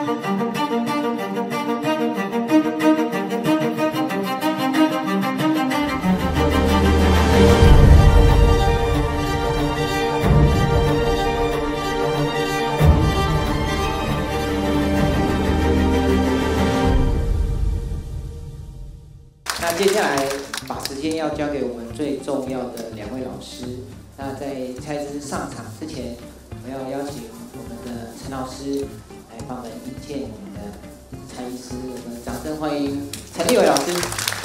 那接下来把时间要交给我们最重要的2位老师。那在蔡医师上场之前，我们要邀请我们的陈老师来帮我们引荐我们的蔡医师。我们掌声欢迎陈立伟老师。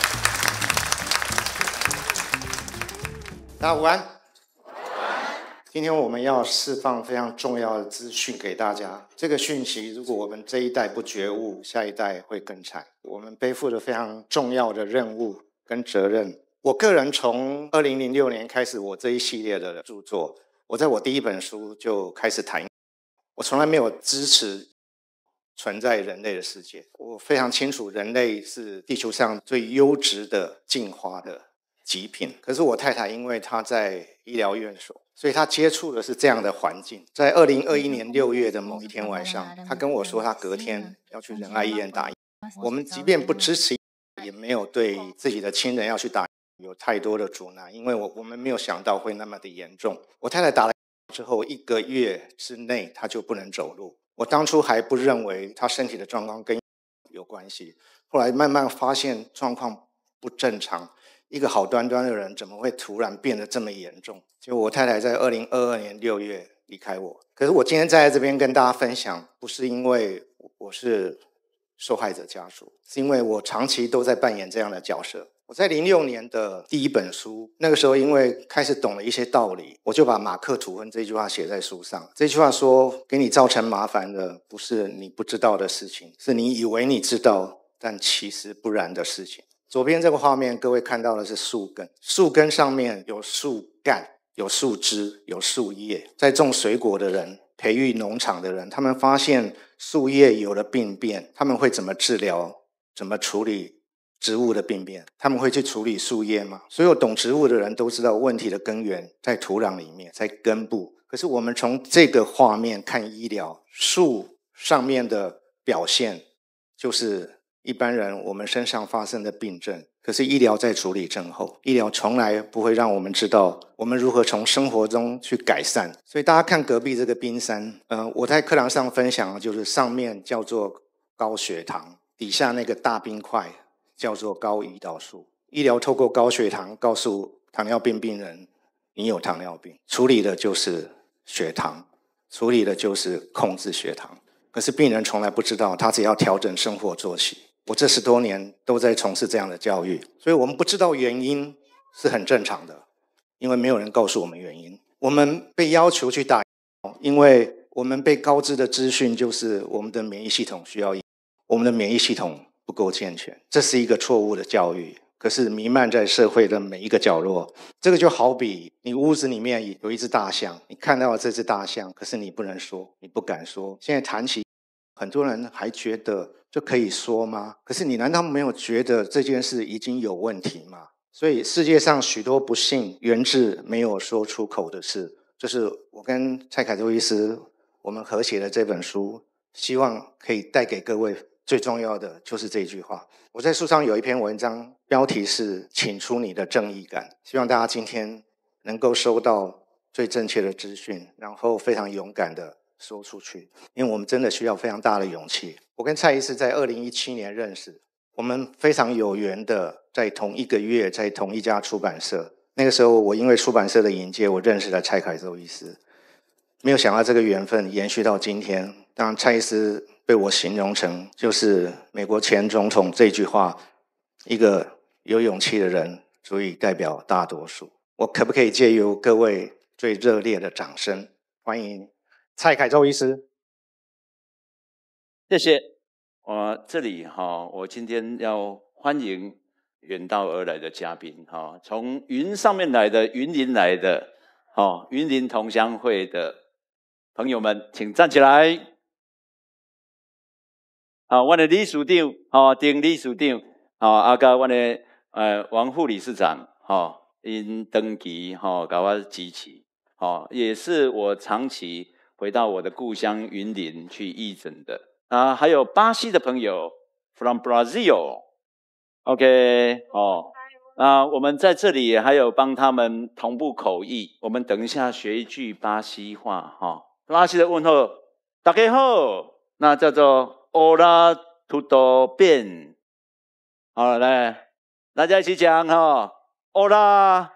大家午安。今天我们要释放非常重要的资讯给大家。这个讯息，如果我们这一代不觉悟，下一代会更惨。我们背负着非常重要的任务跟责任。我个人从2006年开始，我这一系列的著作，我在我第一本书就开始谈，我从来没有支持存在人类的世界。我非常清楚，人类是地球上最优质的进化的极品。可是我太太因为她在医疗院所，所以她接触的是这样的环境。在2021年6月的某一天晚上，她跟我说她隔天要去仁爱医院打疫苗。我们即便不支持，也没有对自己的亲人要去打有太多的阻挠，因为我们没有想到会那么的严重。我太太打了之后1个月之内她就不能走路。我当初还不认为她身体的状况跟有关系，后来慢慢发现状况不正常。一个好端端的人怎么会突然变得这么严重？就我太太在2022年6月离开我。可是我今天站在这边跟大家分享，不是因为我是受害者家属，是因为我长期都在扮演这样的角色。我在06年的第一本书，那个时候因为开始懂了一些道理，我就把马克吐温这句话写在书上。这句话说，给你造成麻烦的不是你不知道的事情，是你以为你知道但其实不然的事情。左边这个画面，各位看到的是树根，树根上面有树干，有树枝，有树叶。在种水果的人，培育农场的人，他们发现树叶有了病变，他们会怎么治疗，怎么处理植物的病变？他们会去处理树叶吗？所有懂植物的人都知道问题的根源在土壤里面，在根部。可是我们从这个画面看医疗，树上面的表现就是一般人我们身上发生的病症，可是医疗在处理症候，医疗从来不会让我们知道我们如何从生活中去改善。所以大家看隔壁这个冰山，我在课堂上分享的就是上面叫做高血糖，底下那个大冰块叫做高胰岛素。医疗透过高血糖告诉糖尿病病人你有糖尿病，处理的就是血糖，处理的就是控制血糖。可是病人从来不知道，他只要调整生活作息。我这10多年都在从事这样的教育，所以我们不知道原因是很正常的，因为没有人告诉我们原因。我们被要求去打疫苗，因为我们被告知的资讯就是我们的免疫系统需要疫苗，我们的免疫系统不够健全，这是一个错误的教育。可是弥漫在社会的每一个角落。这个就好比你屋子里面有一只大象，你看到了这只大象，可是你不能说，你不敢说。现在谈起，很多人还觉得这可以说吗？可是你难道没有觉得这件事已经有问题吗？所以世界上许多不幸源自没有说出口的事。这是我跟蔡凯洲医师我们合写的这本书，希望可以带给各位最重要的就是这句话。我在书上有一篇文章，标题是请出你的正义感，希望大家今天能够收到最正确的资讯，然后非常勇敢的说出去，因为我们真的需要非常大的勇气。我跟蔡医师在2017年认识，我们非常有缘的在同一个月，在同一家出版社。那个时候我因为出版社的引介，我认识了蔡凯洲医师，没有想到这个缘分延续到今天。当然蔡医师被我形容成就是美国前总统这句话，一个有勇气的人足以代表大多数。我可不可以借由各位最热烈的掌声，欢迎蔡凯洲医师。 谢谢。这里我今天要欢迎远道而来的嘉宾，从云上面来的，云林来的，云林同乡会的朋友们，请站起来。我的理事长，丁理事长，甲我的王副理事长，因登记，甲我支持，也是我长期回到我的故乡云林去义诊的啊，还有巴西的朋友 ，from Brazil，OK， 哦，啊，我们在这里还有帮他们同步口译，我们等一下学一句巴西话哈，巴西的问候，大家好，那叫做 Hola tudo bien， 好，来，大家一起讲哈 ，Hola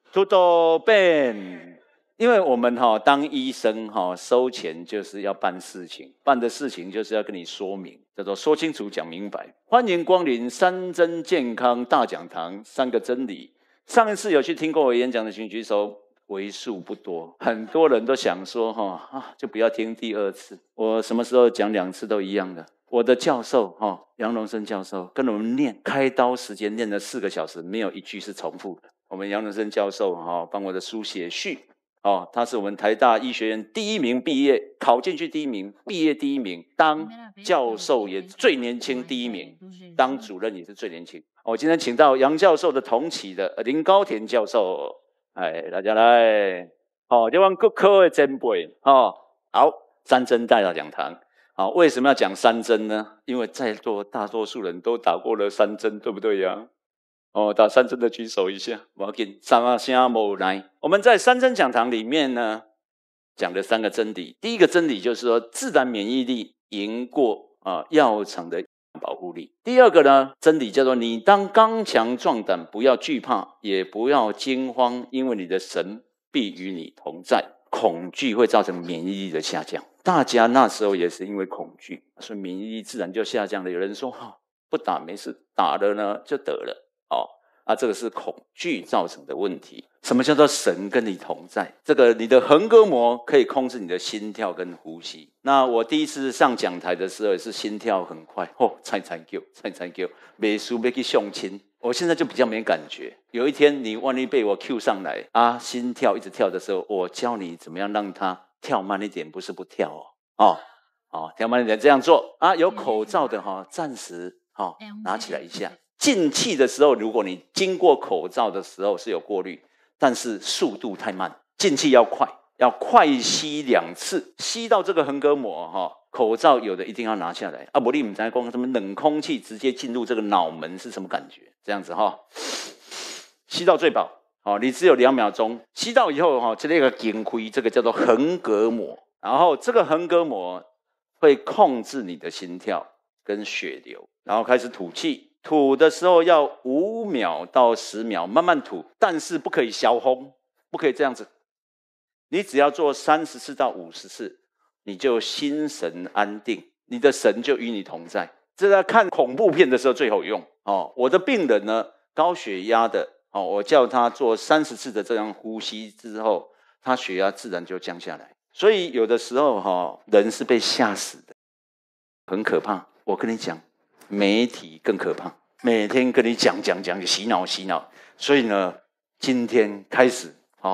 tudo bien。因为我们当医生收钱就是要办事情，办的事情就是要跟你说明，叫做说清楚讲明白。欢迎光临三真健康大讲堂，三个真理。上一次有去听过我演讲的请举手，为数不多。很多人都想说就不要听第二次，我什么时候讲2次都一样的。我的教授杨荣生教授跟我们念开刀时间念了4个小时，没有一句是重复的。我们杨荣生教授帮我的书写序。他是我们台大医学院第1名毕业，考进去第1名，毕业第1名，当教授也最年轻第1名，当主任也是最年轻。我今天请到杨教授的同期的林高田教授，大家来，这帮各科的前辈，好，三真大讲堂。为什么要讲三针呢？因为在座大多数人都打过了3针，对不对呀？打3针的举手一下，不要紧，三声无来。我们在三真讲堂里面呢，讲了3个真理。第一个真理就是说，自然免疫力赢过药厂的保护力。第二个呢，真理叫做你当刚强壮胆，不要惧怕，也不要惊慌，因为你的神必与你同在。恐惧会造成免疫力的下降，大家那时候也是因为恐惧，所以免疫力自然就下降了。有人说不打没事，打了呢就得了。这个是恐惧造成的问题。什么叫做神跟你同在？这个你的横膈膜可以控制你的心跳跟呼吸。那我第一次上讲台的时候也是心跳很快，菜叫，没输没去相亲。我现在就比较没感觉。有一天你万一被我 Q 上来心跳一直跳的时候，我教你怎么样让它跳慢一点，不是不跳跳慢一点，这样做有口罩的暂时拿起来一下。进气的时候，如果你经过口罩的时候是有过滤，但是速度太慢，进气要快，要快吸2次，吸到这个横膈膜口罩有的一定要拿下来不然你不知道说什么冷空气直接进入这个脑门是什么感觉，这样子吸到最饱你只有2秒钟，吸到以后这个紧开，这个叫做横膈膜，然后这个横膈膜会控制你的心跳跟血流，然后开始吐气。吐的时候要5秒到10秒慢慢吐，但是不可以小轰，不可以这样子。你只要做30次到50次，你就心神安定，你的神就与你同在。这在看恐怖片的时候最好用我的病人呢，高血压的我叫他做30次的这样呼吸之后，他血压自然就降下来。所以有的时候人是被吓死的，很可怕。我跟你讲，媒体更可怕，每天跟你讲洗脑。所以呢，今天开始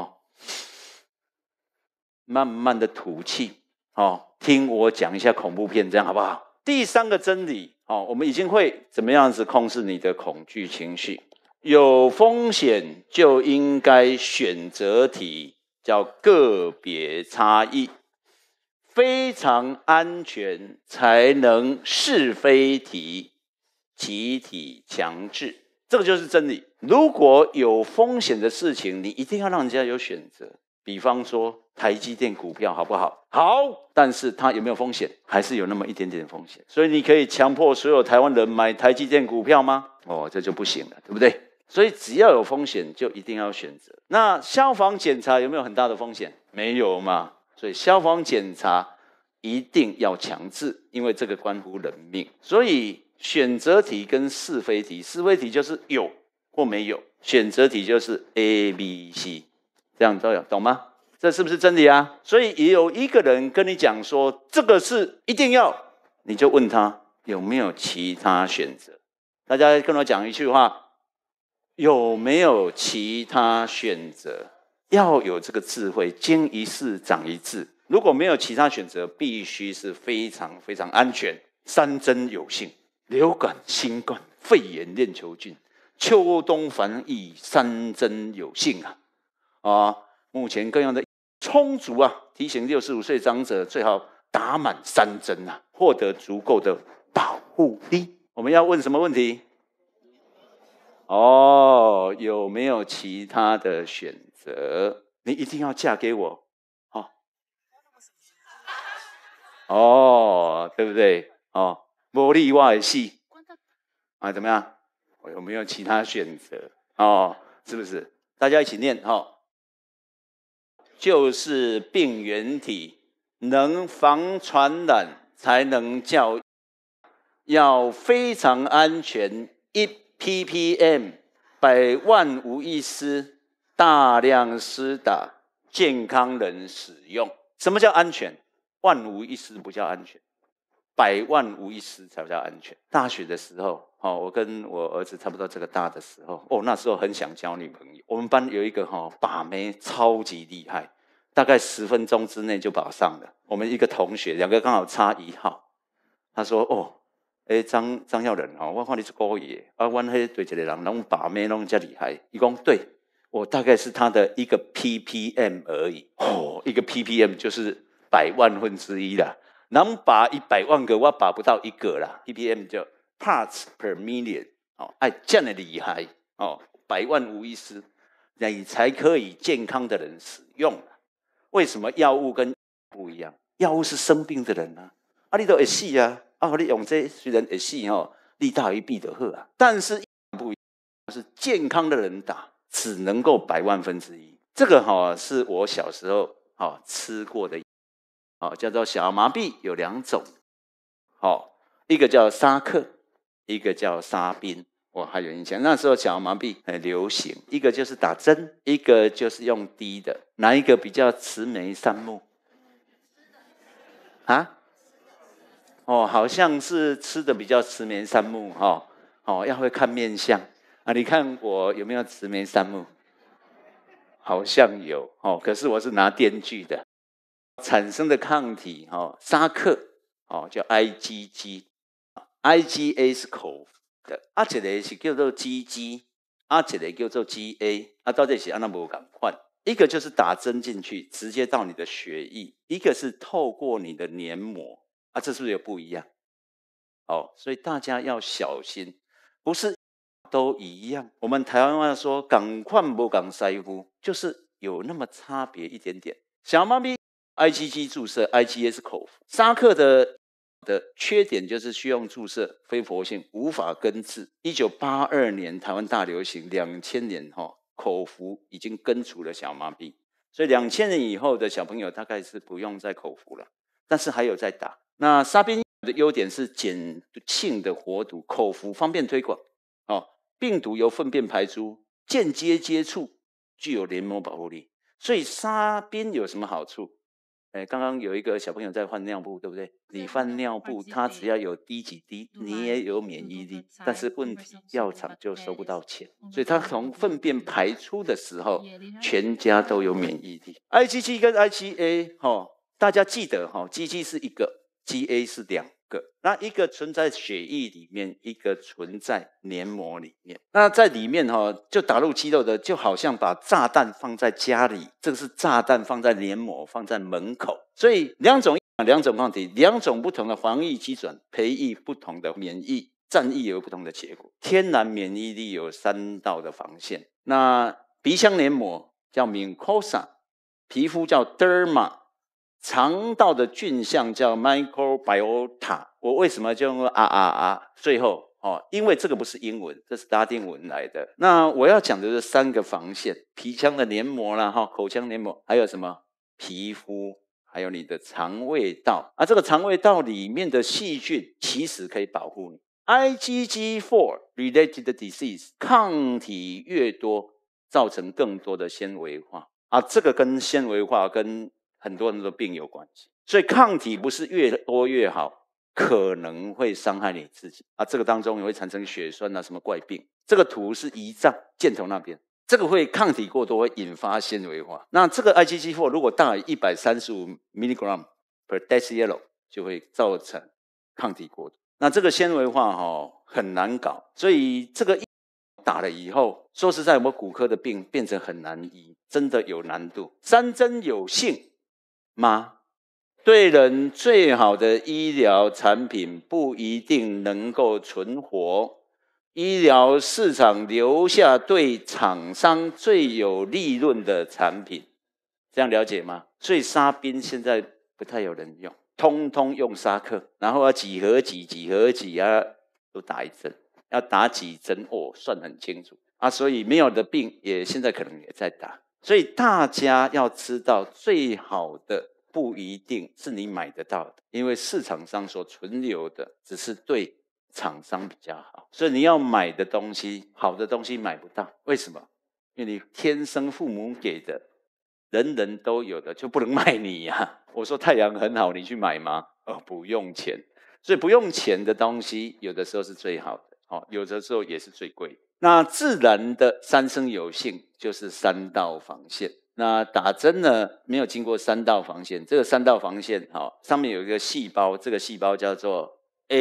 慢慢的吐气听我讲一下恐怖片，这样好不好？第3个真理我们已经会怎么样子控制你的恐惧情绪。有风险就应该选择题，叫个别差异。非常安全才能是非题，集体强制，这个就是真理。如果有风险的事情，你一定要让人家有选择。比方说台积电股票好不好？好，但是它有没有风险？还是有那么一点点风险。所以你可以强迫所有台湾人买台积电股票吗？这就不行了，对不对？所以只要有风险，就一定要选择。那消防检查有没有很大的风险？没有嘛。所以消防检查一定要强制，因为这个关乎人命。所以选择题跟是非题，是非题就是有或没有，选择题就是 A、B、C， 这样都有，懂吗？这是不是真理啊？所以也有一个人跟你讲说这个是一定要，你就问他有没有其他选择。大家跟我讲一句话，有没有其他选择？要有这个智慧，经一事长一智。如果没有其他选择，必须是非常非常安全。3针有幸，流感、新冠、肺炎、链球菌、秋冬防疫3针有幸目前各样的充足提醒65岁长者最好打满3针啊，获得足够的保护力。我们要问什么问题？哦，有没有其他的选择？你一定要嫁给我，哦，对不对？哦，没例外的戏啊，怎么样？有没有其他选择？哦，是不是？大家一起念就是病原体能防传染，才能叫要非常安全，1 ppm 百万无一失，大量施打，健康人使用。什么叫安全？万无一失不叫安全，百万无一失才叫安全。大学的时候，我跟我儿子差不多这个大的时候，那时候很想交女朋友。我们班有一个把妹超级厉害，大概10分钟之内就保上了。我们一个同学，2个刚好差1号。他说：“张耀仁我看你是故意的，我那对一个人，拢把妹拢这厉害。”他说：“对，我大概是他的1个 ppm 而已。1个 ppm 就是100万分之一啦。能把100万个，我把不到1个啦。ppm 叫 parts per million， 这样的厉害100万无一失，你才可以健康的人使用。为什么药物跟不一样？药物是生病的人你都会死啊！你用这虽然会死利大于弊的好啊，但是不一样，是健康的人打，只能够100万分之一。这个是我小时候吃过的，叫做小儿麻痹，有2种，一个叫沙克，一个叫沙宾。我还有印象，那时候小儿麻痹很流行，一个就是打针，一个就是用滴的，哪一个比较慈眉善目？好像是吃的比较慈眉善目要会看面相你看我有没有慈眉善目？好像有可是我是拿电锯的。产生的抗体沙克叫 IgG，IgA 是口服的，一个是叫做 GG， 一个叫做 GA， 到底是怎么不同？一个就是打针进去，直接到你的血液，一个是透过你的黏膜这是不是有不一样？所以大家要小心，不是都一样。我们台湾话说赶快不赶腮乎，就是有那么差别一点点。小猫咪 IgG 注射 ，IgA 是口服。沙克的缺点就是需要注射，非活性，无法根治。1982年台湾大流行，2000年口服已经根除了小麻痹，所以2000年以后的小朋友大概是不用再口服了，但是还有在打。那沙宾的优点是碱性的活毒，口服方便推广病毒由粪便排出，间接接触具有黏膜保护力。所以沙宾有什么好处？刚刚有一个小朋友在换尿布，对不对？你换尿布，他只要有滴几滴，你也有免疫力。但是问题，药厂就收不到钱，所以他从粪便排出的时候，全家都有免疫力。IgG 跟 IgA 大家记得GG 是1个 ，GA 是2个，那一个存在血液里面，一个存在黏膜里面。那在里面就打入肌肉的，就好像把炸弹放在家里，这个是炸弹放在黏膜，放在门口。所以2种抗体，2种不同的防疫基准，培育不同的免疫，战役有不同的结果。天然免疫力有3道的防线。那鼻腔黏膜叫 mucosa， 皮肤叫 derma。肠道的菌相叫 microbiota， 我为什么就用最后因为这个不是英文，这是拉丁文来的。那我要讲的是3个防线：鼻腔的黏膜啦，口腔黏膜，还有什么皮肤，还有你的肠胃道这个肠胃道里面的细菌其实可以保护你。IgG4 related disease， 抗体越多，造成更多的纤维化这个跟纤维化跟很多人的病有关系，所以抗体不是越多越好，可能会伤害你自己这个当中也会产生血栓什么怪病。这个图是胰脏箭头那边，这个会抗体过多会引发纤维化。那这个 IgG4 如果大于135 mg per deciliter 就会造成抗体过多。那这个纤维化很难搞，所以这个打了以后，说实在，我们骨科的病变成很难医，真的有难度。3针有幸吗？ 对人最好的医疗产品不一定能够存活，医疗市场留下对厂商最有利润的产品，这样了解吗？所以沙宾现在不太有人用，通通用沙克，然后要几盒几啊，都打一针，要打几针哦，算很清楚啊。所以没有的病也现在可能也在打，所以大家要知道，最好的不一定是你买得到的，因为市场上所存留的只是对厂商比较好，所以你要买的东西，好的东西买不到，为什么？因为你天生父母给的，人人都有的，就不能卖你呀。我说太阳很好，你去买吗？不用钱，所以不用钱的东西，有的时候是最好的，有的时候也是最贵的。那自然的三生有幸，就是3道防线。那打针呢，没有经过3道防线，这个3道防线，上面有一个细胞，这个细胞叫做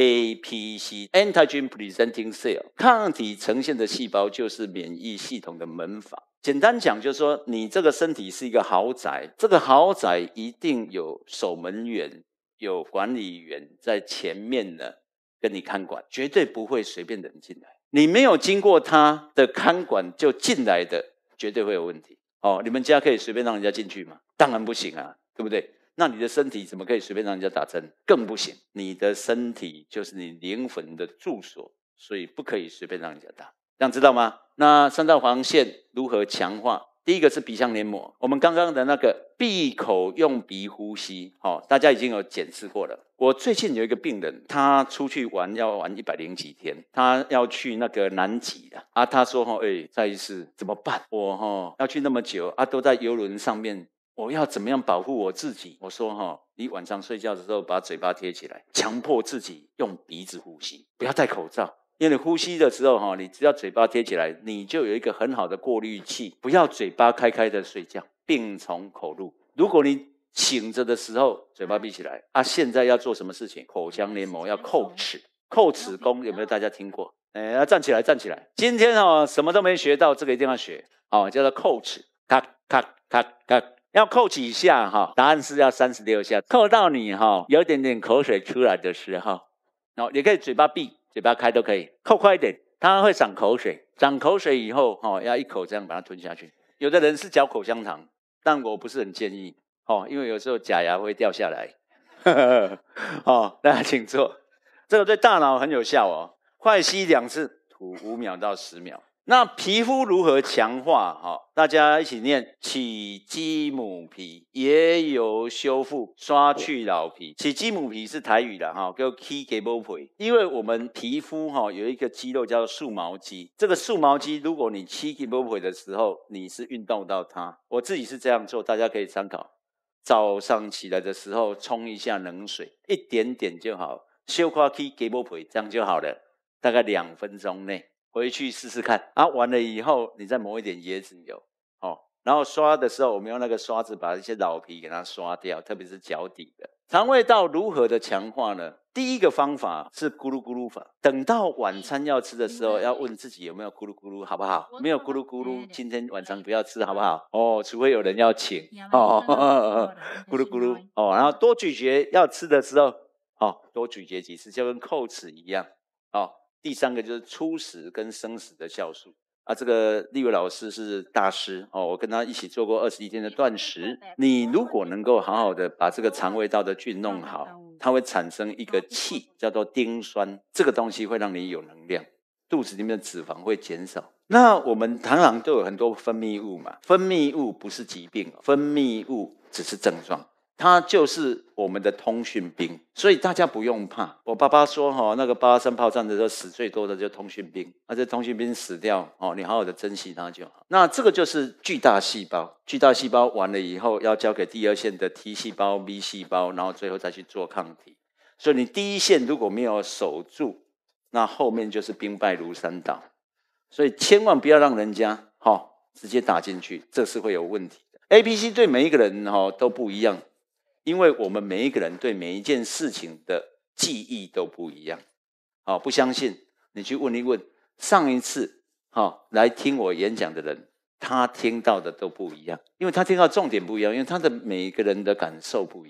APC Antigen Presenting Cell， 抗体呈现的细胞就是免疫系统的门房。简单讲就是说，你这个身体是一个豪宅，这个豪宅一定有守门员，有管理员在前面呢跟你看管，绝对不会随便人进来。你没有经过他的看管就进来的，绝对会有问题。你们家可以随便让人家进去吗？当然不行啊，对不对？那你的身体怎么可以随便让人家打针？更不行。你的身体就是你灵魂的住所，所以不可以随便让人家打。这样知道吗？那3道防线如何强化？第一个是鼻腔黏膜，我们刚刚的那个闭口用鼻呼吸，大家已经有检视过了。我最近有一个病人，他出去玩要玩100几天，他要去那个南极啊，他说蔡医师怎么办？我要去那么久啊，都在邮轮上面，我要怎么样保护我自己？我说你晚上睡觉的时候把嘴巴贴起来，强迫自己用鼻子呼吸，不要戴口罩。因为你呼吸的时候，你只要嘴巴贴起来，你就有一个很好的过滤器，不要嘴巴开开的睡觉，病从口入。如果你醒着的时候嘴巴闭起来现在要做什么事情？口腔黏膜要叩齿，叩齿功有没有大家听过？要站起来，站起来。今天什么都没学到，这个一定要学叫做叩齿，咔咔咔咔，要扣几下答案是要36下，扣到你有点点口水出来的时候，也可以嘴巴闭。嘴巴开都可以，扣快一点，它会长口水，长口水以后要一口这样把它吞下去。有的人是嚼口香糖，但我不是很建议因为有时候假牙会掉下来。大家请坐，这个对大脑很有效快吸2次，吐5秒到10秒。那皮肤如何强化？大家一起念：起鸡母皮，也有修复，刷去老皮。起鸡母皮是台语的叫起鸡母皮，因为我们皮肤有一个肌肉叫做束毛肌，这个束毛肌如果你起鸡母皮的时候，你是运动到它。我自己是这样做，大家可以参考。早上起来的时候冲一下冷水，一点点就好，小夸起鸡母皮，这样就好了，大概2分钟内。回去试试看完了以后你再抹一点椰子油然后刷的时候我们用那个刷子把一些老皮给它刷掉，特别是脚底的。肠胃道如何的强化呢？第一个方法是咕噜咕噜法，等到晚餐要吃的时候要问自己有没有咕噜咕噜，好不好？没有咕噜咕噜，今天晚上不要吃，好不好？除非有人要请咕噜咕噜然后多咀嚼，要吃的时候多咀嚼几次，就跟叩齿一样第3个就是初食跟生食的酵素这个立伟老师是大师我跟他一起做过21天的断食。你如果能够好好的把这个肠胃道的菌弄好，它会产生一个气叫做丁酸，这个东西会让你有能量，肚子里面的脂肪会减少。那我们常常都有很多分泌物嘛，分泌物不是疾病，分泌物只是症状，它就是我们的通讯兵，所以大家不用怕。我爸爸说那个883炮战的时候死最多的就是通讯兵，这通讯兵死掉你好好的珍惜它就好。那这个就是巨大细胞，巨大细胞完了以后要交给第2线的 T 细胞 B 细胞，然后最后再去做抗体。所以你第1线如果没有守住，那后面就是兵败如山倒。所以千万不要让人家直接打进去，这是会有问题的。 APC 对每一个人都不一样，因为我们每一个人对每一件事情的记忆都不一样不相信你去问一问上一次来听我演讲的人，他听到的都不一样，因为他听到重点不一样，因为他的每一个人的感受不一样。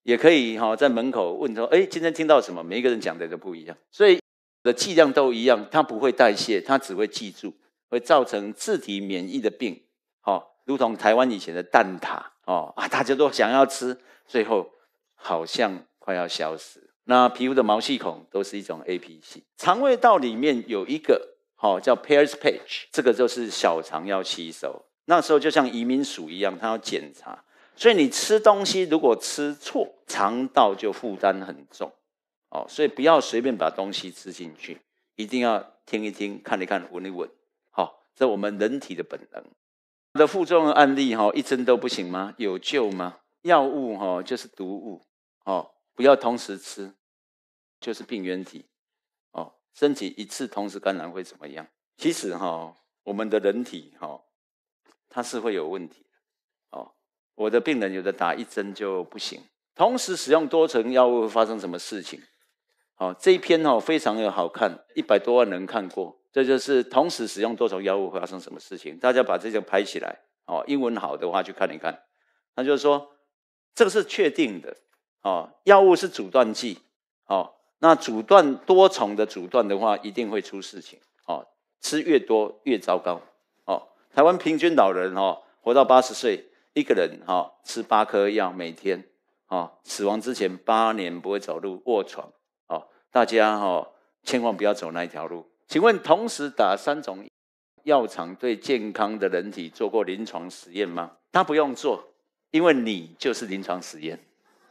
也可以在门口问说，哎，今天听到什么？每一个人讲的都不一样，所以的剂量都一样，它不会代谢，它只会记住，会造成自体免疫的病，如同台湾以前的蛋挞大家都想要吃，最后好像快要消失。那皮肤的毛细孔都是一种 APC， 肠胃道里面有一个叫 Pairs page， 这个就是小肠要吸收，那时候就像移民署一样，它要检查。所以你吃东西如果吃错，肠道就负担很重所以不要随便把东西吃进去，一定要听一听、看一看、闻一闻。这我们人体的本能。的副作用案例一针都不行吗？有救吗？药物就是毒物不要同时吃，就是病原体身体一次同时感染会怎么样？其实我们的人体它是会有问题的我的病人有的打一针就不行，同时使用多层药物会发生什么事情？这一篇非常的好看，100多万人看过，这就是同时使用多种药物会发生什么事情。大家把这个拍起来英文好的话去看一看。那就是说这个是确定的药物是阻断剂那阻断多重的阻断的话一定会出事情吃越多越糟糕台湾平均老人活到80岁，一个人吃8颗药每天死亡之前8年不会走路卧床大家千万不要走那一条路。请问同时打3种药厂对健康的人体做过临床实验吗？他不用做，因为你就是临床实验。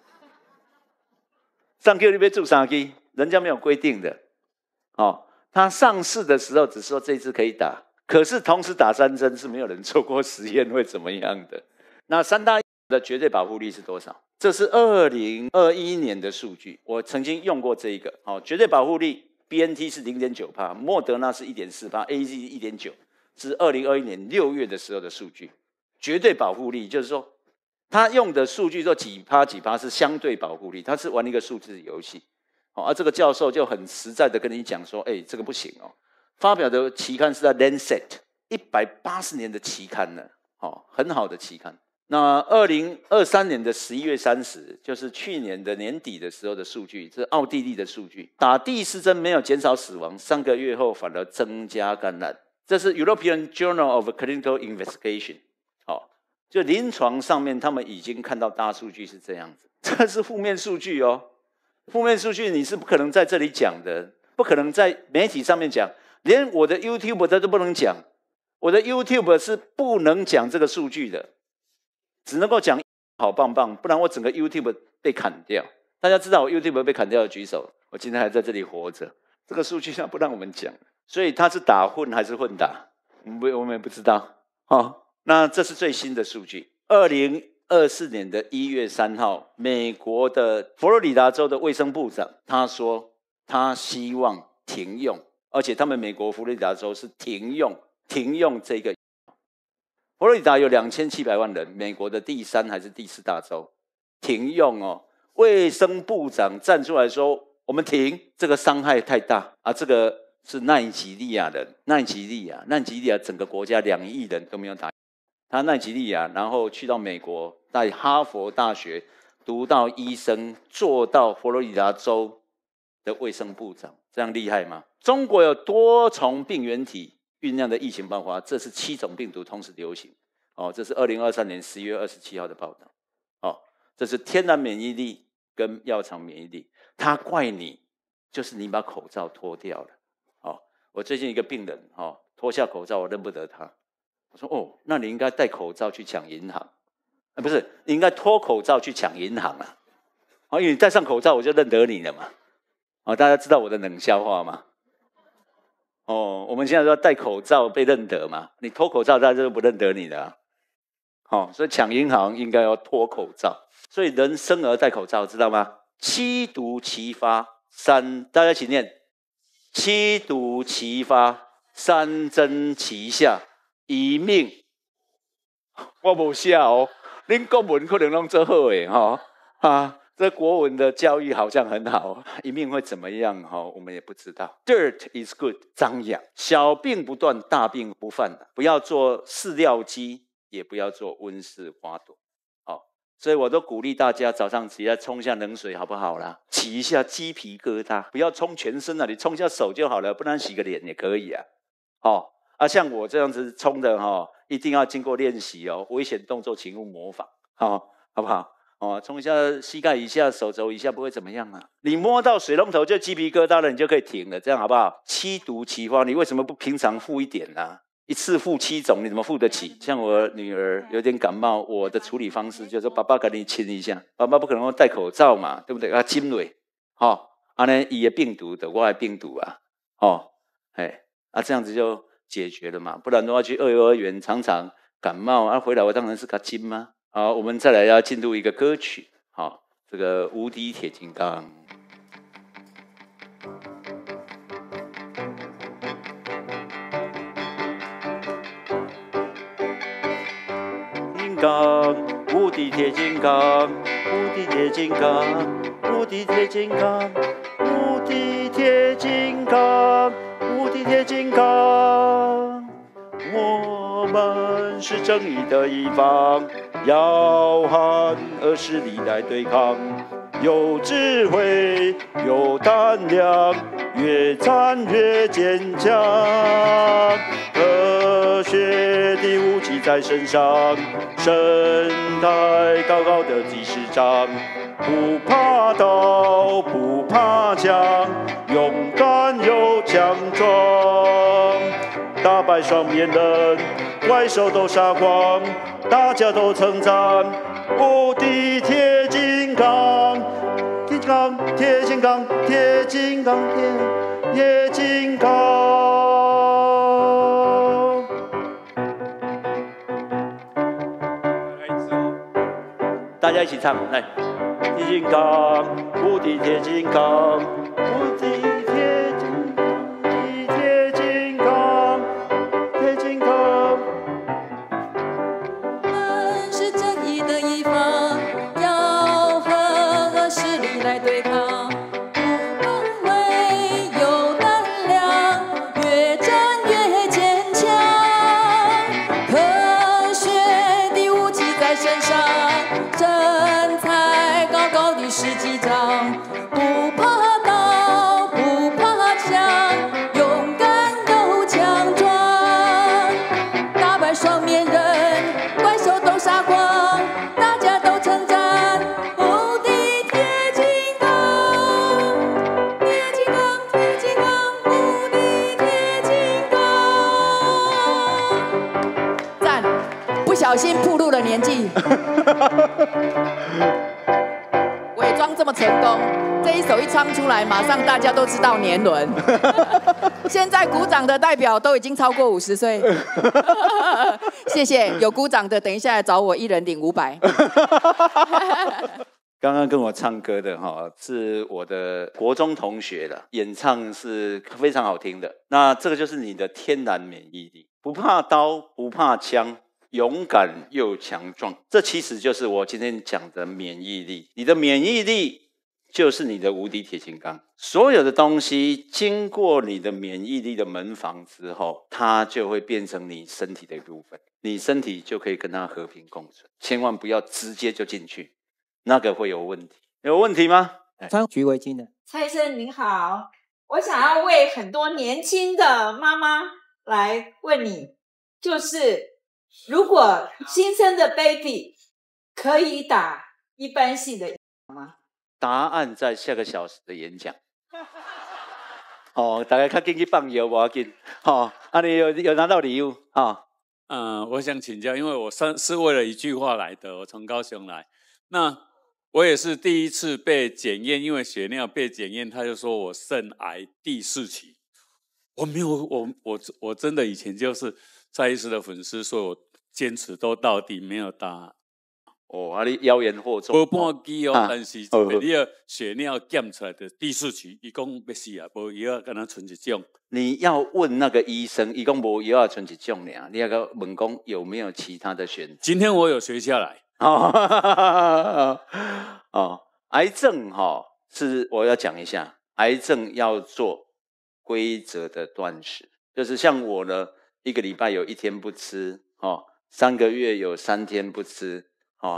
上 Q 你要注啥剂？人家没有规定的他上市的时候只说这支可以打，可是同时打3针是没有人做过实验会怎么样的。那3大的绝对保护力是多少？这是2021年的数据，我曾经用过这一个绝对保护力 BNT 是 0.9%， 莫德纳是 1.4%， AZ 1.9%， 是2021年6月的时候的数据。绝对保护力就是说他用的数据说几趴是相对保护力，他是玩一个数字游戏这个教授就很实在的跟你讲说这个不行发表的期刊是在 Lancet 180年的期刊呢很好的期刊。那2023年的11月30，就是去年的年底的时候的数据，这是奥地利的数据，打第4针没有减少死亡，3个月后反而增加感染。这是 European Journal of Clinical Investigation， 就临床上面他们已经看到大数据是这样子，这是负面数据负面数据你是不可能在这里讲的，不可能在媒体上面讲，连我的 YouTube 都不能讲，我的 YouTube 是不能讲这个数据的，只能够讲好棒棒，不然我整个 YouTube 被砍掉。大家知道我 YouTube 被砍掉的举手，我今天还在这里活着。这个数据上不让我们讲，所以他是打混还是混打，我们也不知道那这是最新的数据，2024年的1月3号，美国的佛罗里达州的卫生部长他说他希望停用，而且他们美国佛罗里达州是停用这个。佛罗里达有2700万人，美国的第3还是第4大州，停用卫生部长站出来说我们停，这个伤害太大这个是奈及利亚人，奈及利亚整个国家2亿人都没有打。他奈及利亚，然后去到美国，在哈佛大学读到医生，做到佛罗里达州的卫生部长，这样厉害吗？中国有多重病原体酝酿的疫情爆发，这是7种病毒同时流行这是2023年11月27号的报道这是天然免疫力跟药厂免疫力，他怪你就是你把口罩脱掉了我最近一个病人脱下口罩我认不得他，我说那你应该戴口罩去抢银行不是，你应该脱口罩去抢银行因为你戴上口罩我就认得你了嘛大家知道我的冷笑话吗？我们现在说戴口罩被认得嘛，你脱口罩大家就不认得你了所以抢银行应该要脱口罩。所以人生而戴口罩知道吗？7毒齐发大家一起念：7毒齐发，3针齐下，一命。我没写恁国文可能弄做好的这国文的教育好像很好，一命会怎么样我们也不知道。Dirt is good， 张扬，小病不断，大病不犯不要做饲料鸡，也不要做温室花朵所以我都鼓励大家早上起来冲一下冷水，好不好啦？起一下鸡皮疙瘩，不要冲全身啊，你冲一下手就好了，不然洗个脸也可以啊。像我这样子冲的一定要经过练习哦，危险动作请勿模仿，好不好？冲一下膝盖以下、手肘以下不会怎么样啊。你摸到水龙头就鸡皮疙瘩了，你就可以停了，这样好不好？7毒齐发，你为什么不平常付一点啊？一次付7种，你怎么付得起？像我女儿有点感冒，我的处理方式就是说，爸爸给你亲一下，爸爸不可能戴口罩嘛，对不对？亲蕊，这样他的病毒的，我的病毒啊，这样子就解决了嘛。不然的话，去幼儿园常常感冒回来我当然是给他亲吗？好，我们再来要进入一个歌曲，这个无敌铁金刚。无敌铁金刚，无敌铁金刚，无敌铁金刚，无敌铁金刚，无敌铁金刚。我们是正义的一方，要和恶势力来对抗。有智慧，有胆量，越战越坚强。科学的武器在身上，身材高高的即视长，不怕刀，不怕枪，勇敢又强壮，打败双面人，怪兽都杀光，大家都称赞无敌铁金刚，铁金刚，铁金刚，铁金刚，铁金刚。大家一起唱，来，铁金刚，无敌铁金刚，无敌铁金刚，铁金刚，铁金刚。 我们是正义的一方，要和恶势力来对抗。无畏有胆量，越战越坚强。科学的武器在身上。身材高高的是机长，不怕刀，不怕枪，勇敢又强壮，打败双面人，怪兽都杀光，大家都称赞无敌铁金刚，铁金刚，铁金刚，无敌铁金刚。赞，不小心暴露了年纪。伪装这么成功，这一首一唱出来，马上大家都知道年轮。现在鼓掌的代表都已经超过50岁。谢谢，有鼓掌的，等一下来找我，一人领500。 刚刚跟我唱歌的是我的国中同学了，演唱是非常好听的。那这个就是你的天然免疫力，不怕刀，不怕枪。勇敢又强壮，这其实就是我今天讲的免疫力。你的免疫力就是你的无敌铁金刚，所有的东西经过你的免疫力的门房之后，它就会变成你身体的一部分，你身体就可以跟它和平共存。千万不要直接就进去，那个会有问题。有问题吗？ 穿橘围巾的蔡医生您好，我想要为很多年轻的妈妈来问你，就是如果新生的 baby 可以打一般性的疫苗吗？ 答案在下个小时的演讲。大家较紧去放药，不要紧。你有拿到礼物我想请教，因为我是为了一句话来的，我从高雄来。那我也是第一次被检验，因为血尿被检验，他就说我肾癌第4期。我没有，我真的以前就是蔡医师的粉丝，所以我坚持都到底，没有打。 你妖言惑众。 无半期但是你的血尿检出来的第4期，伊讲要死啊，无药啊，敢若剩一种。 你要问那个医生，伊讲无药啊，剩一种尔。你要个问讲有没有其他的选择？ 今天我有学下来。 癌症是我要讲一下，癌症要做规则的断食，就是像我呢，1个礼拜有1天不吃，3个月有3天不吃，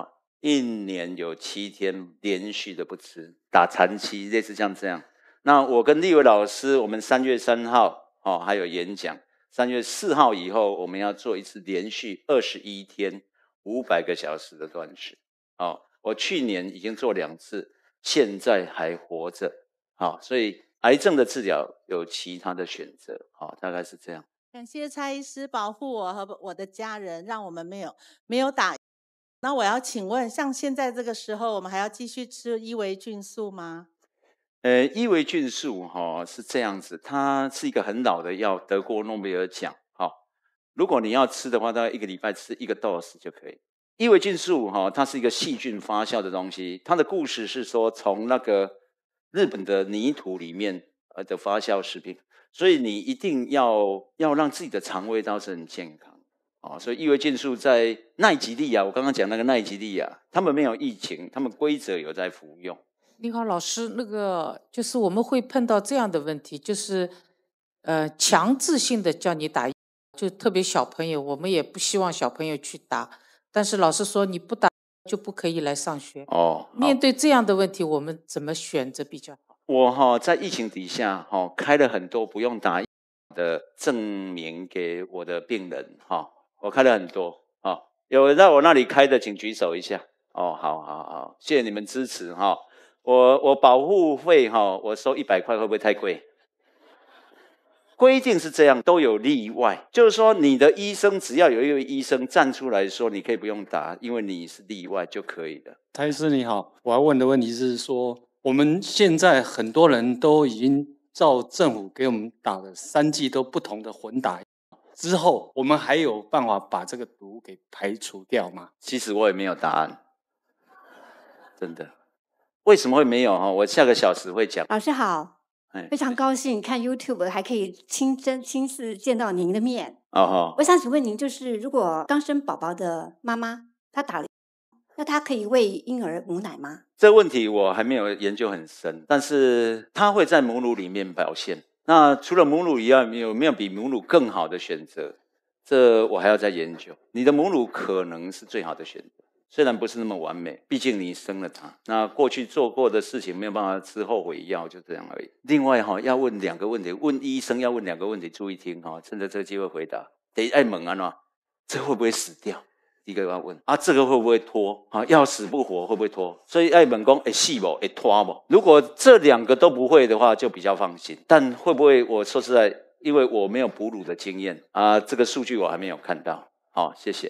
1年有7天连续的不吃，打残期，类似像这样。那我跟立伟老师，我们3月3号还有演讲，3月4号以后，我们要做一次连续21天500个小时的断食。我去年已经做2次，现在还活着。所以癌症的治疗有其他的选择。大概是这样。 感谢蔡医师保护我和我的家人，让我们没有打。那我要请问，像现在这个时候，我们还要继续吃伊维菌素吗？ 伊维菌素是这样子，它是一个很老的药，得过诺贝尔奖。如果你要吃的话，大概1个礼拜吃1个 dose 就可以。伊维菌素它是一个细菌发酵的东西，它的故事是说从那个日本的泥土里面的发酵食品，所以你一定要让自己的肠胃道是很健康。所以伊维菌素在奈及利亚，我刚刚讲那个奈及利亚，他们没有疫情，他们规则有在服用。 你好，老师，那个就是我们会碰到这样的问题，就是强制性的叫你打，就特别小朋友，我们也不希望小朋友去打，但是老师说你不打就不可以来上学。面对这样的问题，我们怎么选择比较好？ 我在疫情底下开了很多不用打疫苗的证明给我的病人。我开了很多。有在我那里开的请举手一下。好，谢谢你们支持。我保护费我收100块，会不会太贵？规定是这样，都有例外，就是说你的医生只要有一位医生站出来说你可以不用打，因为你是例外就可以了。 蔡医师你好，我要问的问题是说，我们现在很多人都已经照政府给我们打的3剂都不同的混打之后，我们还有办法把这个毒给排除掉吗？ 其实我也没有答案，真的。为什么会没有？我下个小时会讲。 老师好，非常高兴看 YouTube 还可以亲自见到您的面。我想请问您，就是如果刚生宝宝的妈妈她打了，那她可以喂婴儿母奶吗？ 这个问题我还没有研究很深，但是它会在母乳里面表现。那除了母乳以外，有没有比母乳更好的选择？这我还要再研究。你的母乳可能是最好的选择。虽然不是那么完美，毕竟你生了他，那过去做过的事情没有办法吃后悔药，就这样而已。另外要问2个问题，问医生要问2个问题，注意听趁着这个机会回答。第一要问这会不会死掉？第一个要问这个会不会拖？要死不活会不会拖？所以要问说会死不会拖不？如果这2个都不会的话，就比较放心。但会不会？我说实在，因为我没有哺乳的经验这个数据我还没有看到。谢谢。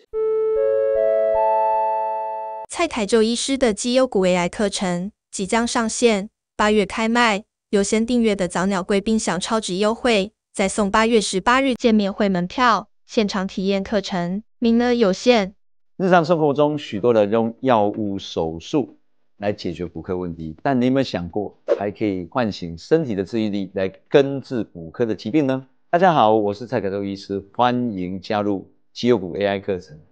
蔡台州医师的绩优股 AI 课程即将上线，8月开卖，有先订阅的早鸟贵宾享超值优惠，再送8月18日见面会门票，现场体验课程，名额有限。 日常生活中，许多人用药物、手术来解决骨科问题，但你有没有想过，还可以唤醒身体的自愈力来根治骨科的疾病呢？大家好，我是蔡台州医师，欢迎加入绩优股 AI 课程。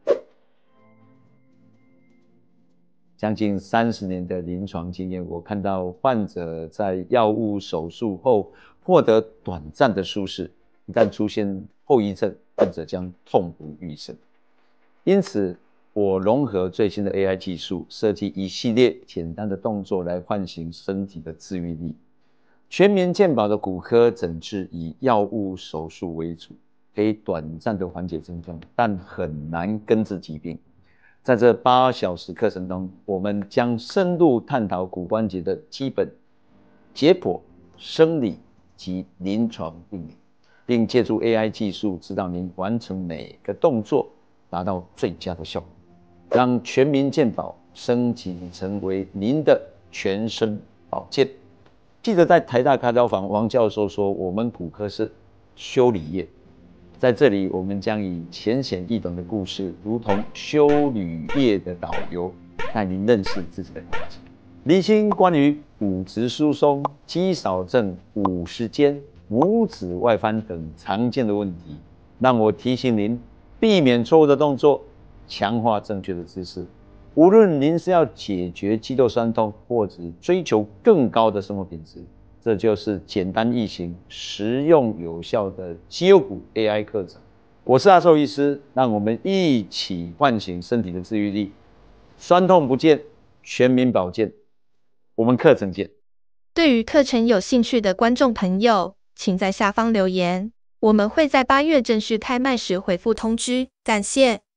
将近30年的临床经验，我看到患者在药物手术后获得短暂的舒适，一旦出现后遗症，患者将痛不欲生。因此，我融合最新的 AI 技术，设计一系列简单的动作来唤醒身体的自愈力。全民健保的骨科诊治以药物手术为主，可以短暂的缓解症状，但很难根治疾病。在这8小时课程中，我们将深入探讨骨关节的基本解剖、生理及临床病理，并借助 AI 技术指导您完成每个动作，达到最佳的效果，让全民健保升级成为您的全身保健。记得在台大开刀房，王教授说，我们骨科是修理业。在这里，我们将以浅显易懂的故事，如同修旅业的导游，带您认识自己的骨质，厘清关于骨质疏松、肌少症、骨时间、拇指外翻等常见的问题。让我提醒您，避免错误的动作，强化正确的姿势。无论您是要解决肌肉酸痛，或者追求更高的生活品质，这就是简单易行、实用有效的绩优股 AI 课程。我是阿寿医师，让我们一起唤醒身体的自愈力， 酸痛不见，全民保健。我们课程见。 对于课程有兴趣的观众朋友，请在下方留言，我们会在8月正式开卖时回复通知。感谢。